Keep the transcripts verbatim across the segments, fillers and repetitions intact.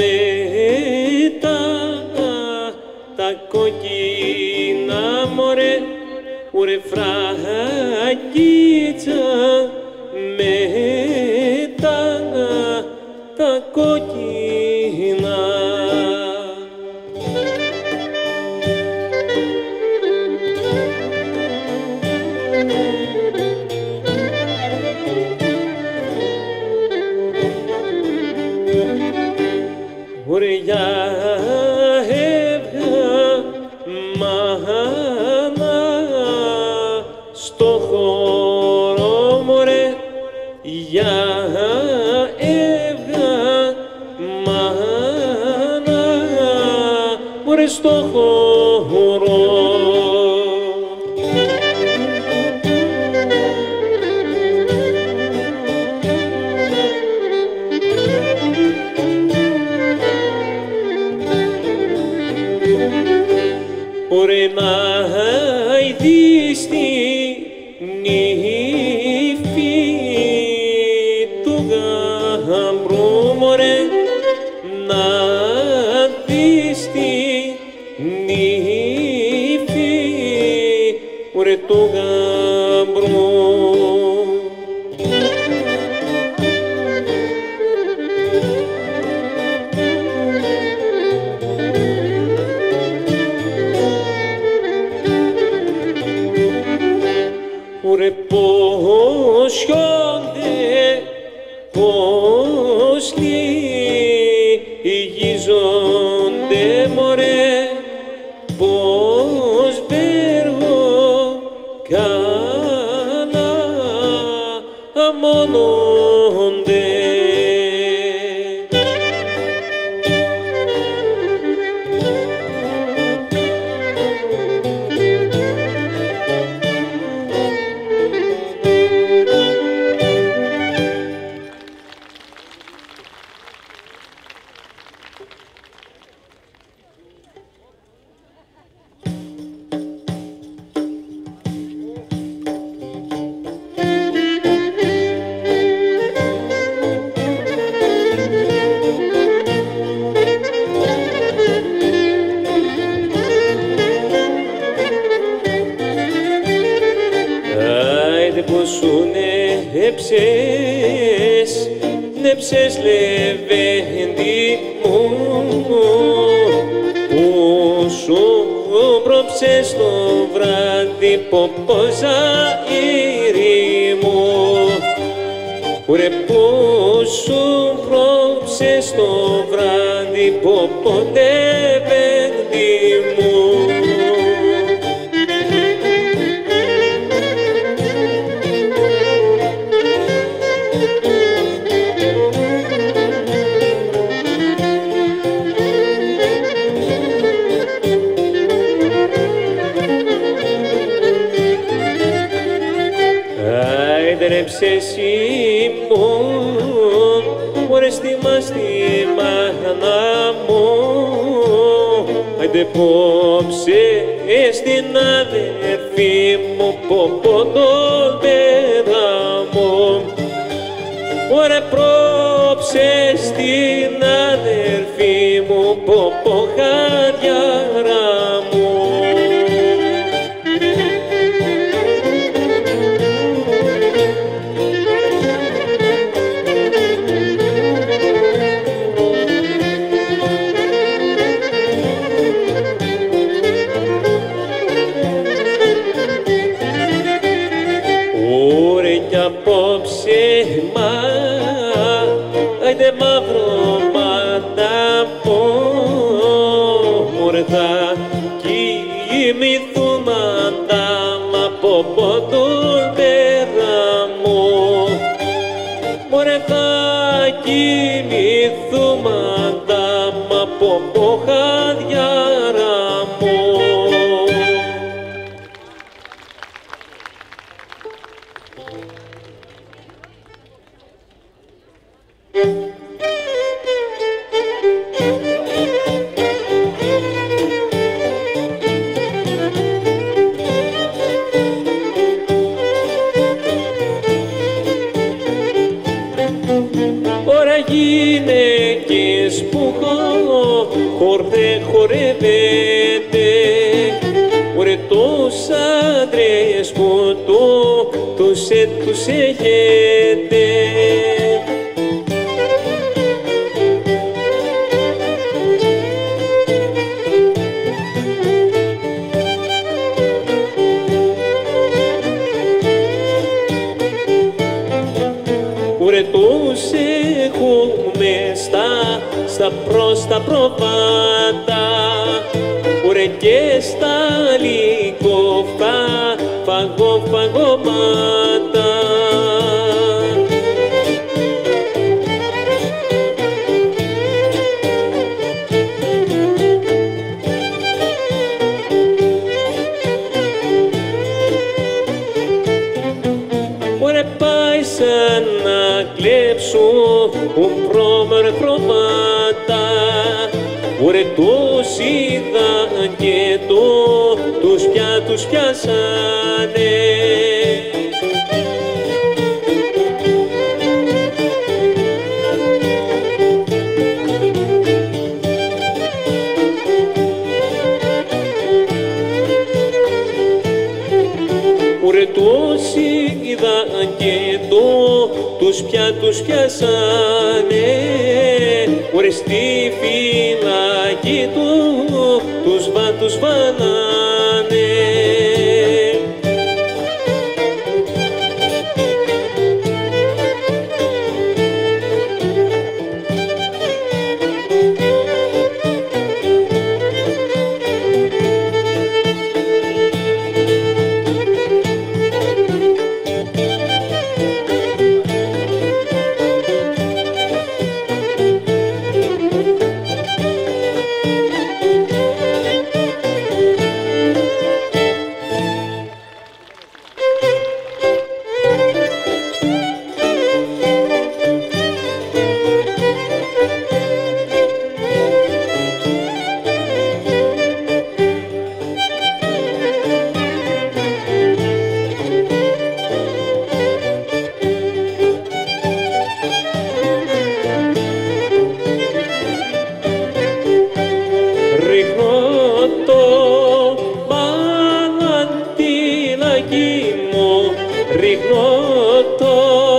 τα, τα κόκκινα μωρέ, ουρε φραγίτσα, με τα, τα κόκκινα. Ουρε για έβγα μάνα στο χώρο μωρέ, για έβγα μάνα μωρέ στο χώρο. Ωρε να ειδείς τη νύφη του γαμπρού μωρέ, να δεις τη νύφη ωρε του γαμπρού. Ουρε πως χιόνται, πως λυγίζονται μωρέ, πως βέργο κάνα αμώνονται. Σου νέψες, νέψες λεβέντη μου, που σου πρόψες το βράδυ ποπόζαήρι μου. Ουρε που σου πρόψες το βράδυ ποποντεβέντη μου. Έδρεψες ημών, μωρέ στήμα στήμα να μου, άιντε πόψε στην αδερφή μου ποποντον πέδαμο. Μωρέ πρόψε στην αδερφή μου ποποχαδιάρα μου. Απόψε μα, άιντε μαύρο μάτα πω, μωρέ θα κοιμηθούμε αντάμα από πόντον πέρα μου. Μωρέ θα κοιμηθούμε αντάμα από ποχαδιάρα μου. Ωρα γυναίκες που χορδε χορεύετε, ωρε τους άντρες που του, τους, ε, τους έχετε. Ωρε τους έχουμε στα, στα προς τα προβάτα, ωρε και στα λικοφά φαγω, φαγωμάτα. Ωρε πάει σαν να κλέψουν πρόμερ προβάτα, ωρε τους είδαν και το, τους πια τους πιάσανε. Ωρε τους είδαν και το, τους πια τους πιάσανε, ωρε στη φυλακή του τους βα, τους βάλανε. Ρίχνω το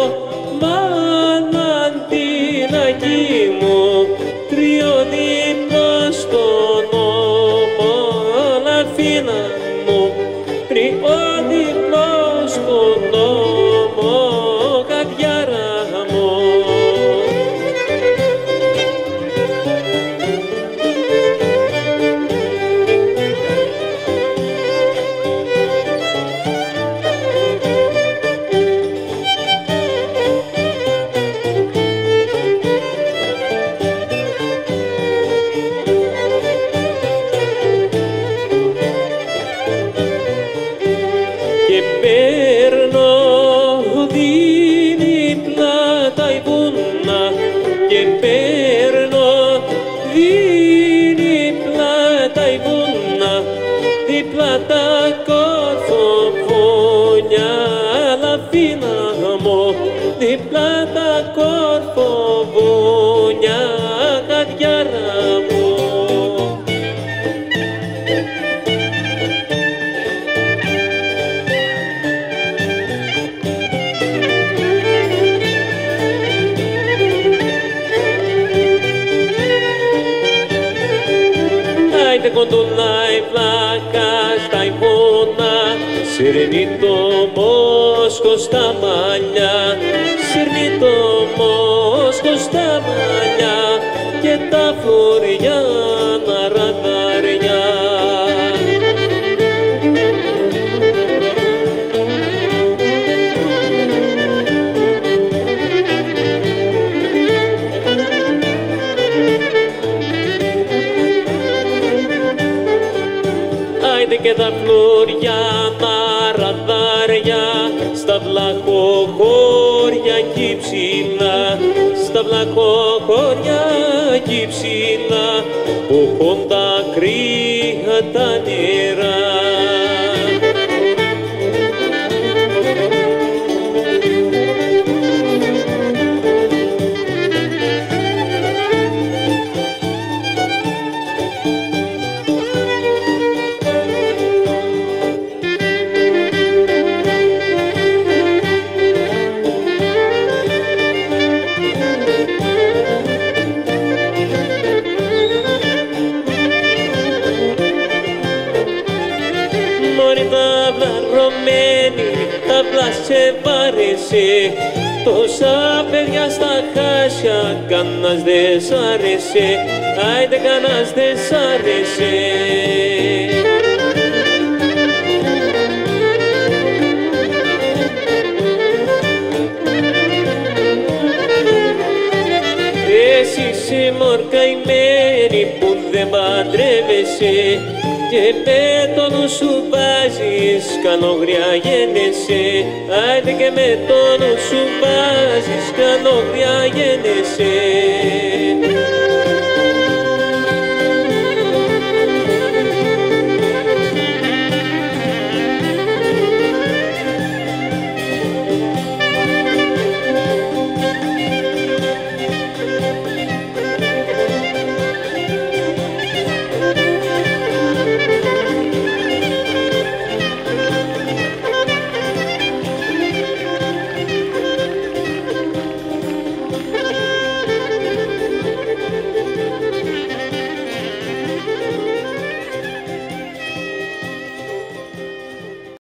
μαναντινάκι μου, τριώδυπλο στον νόμο, Λαφίνα μου, τριώδυπλο στον νόμο, καρδιάρα μου. Και παίρνω δίπλα τα βούνα, και παίρνω δίπλα τα βούνα, δίπλα τα κορφοβούνια, Λαφίνα μου, δίπλα τα κορφοβούνια, καρδιάρα μου. Άιντε κοντουλάει πλάκα στα ιμώνα, συρνεί το μόσκο στα μαλλιά, συρνεί το μόσκο στα μαλλιά και τα φλωριάνα ραδάρια. Άιντε και τα φλωριάνα ραδάρια στα βλαχοχώρια κι ψηλά, στα βλαχοχώρια κι ψηλά που έχουν τα κρύα τα νερά. απλά σε βάρεσε. Τόσα παιδιά στα χάσια, κανάς δε σ' άρεσε, άιντε κανάς δε σ' άρεσε. Εσύ είσαι μορκαημένη που δεν παντρεύεσαι και με το νου σου βάζεις κανόγρια γένεσαι. Άιντε και με το νου σου βάζεις κανόγρια γένεσαι.